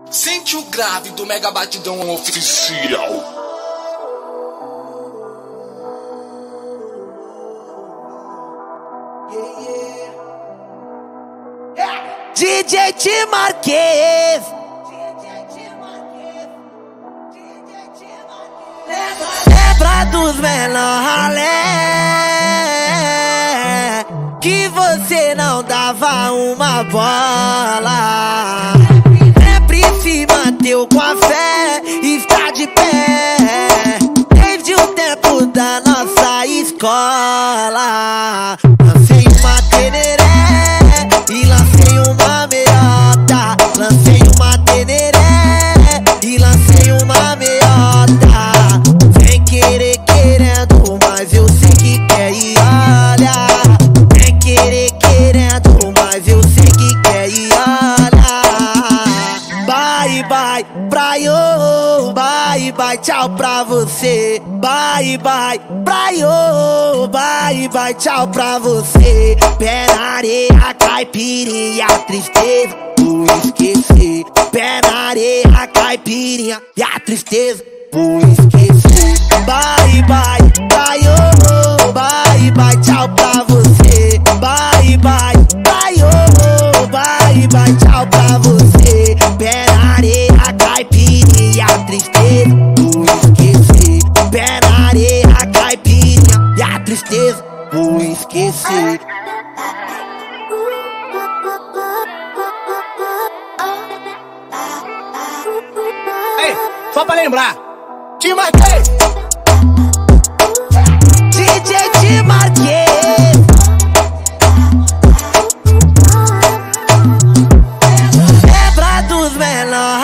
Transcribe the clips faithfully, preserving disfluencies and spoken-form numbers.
Sente o grave do Mega Batidão Oficial. D J T Marques. Lembra dos menor ralé que você não dava uma bola. Sempre se manteve com a fé e está de pé desde o tempo da nossa escola. Lancei uma teneré e lancei uma meiota. Lancei uma teneré e lancei uma meiota. Vem querer querendo, mas eu sei que quer ir, olha. Vem querer querendo, mas eu sei que quer ir, olha. Bye bye praio, bye bye tchau pra você. Bye bye praio, bye bye tchau pra você. Pé na areia, caipirinha, tristeza vou esquecer. Pé na areia, caipirinha e a tristeza vou esquecer. Bye bye praio, bye bye tchau pra você. Bye bye praio, bye bye tchau pra você. Pé na areia, caipirinha, a tristeza vou esquecer. Pé na areia, caipirinha e a tristeza vou esquecer. Ei, só pra lembrar, te marquei. D J T Marques. Lembra dos menor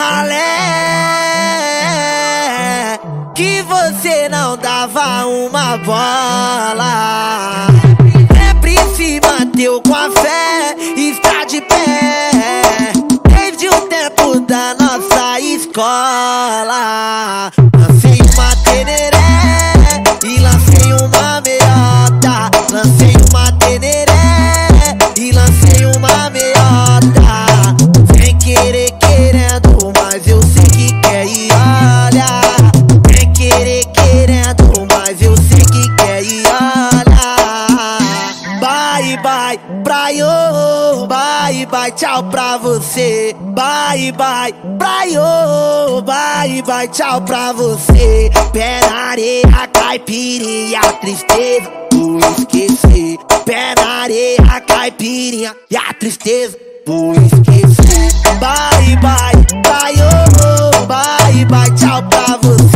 ralé que você não dava uma bola. Sempre se manteve com a fé e está de pé desde o tempo da nossa escola. Lancei uma teneré e lancei uma meiota. Lancei uma teneré e lancei uma meiota. Vem querer querendo, mas eu sei que quer ir, olha. Vem querer querendo, mas eu sei que quer ir, olha. Bye bye praio, bye bye tchau pra você. Bye bye praio, bye bye tchau pra você. Pé na areia, caipirinha, tristeza vou esquecer. Pé na areia, caipirinha e a tristeza vou esquecer. Bye bye praio, bye bye tchau pra você.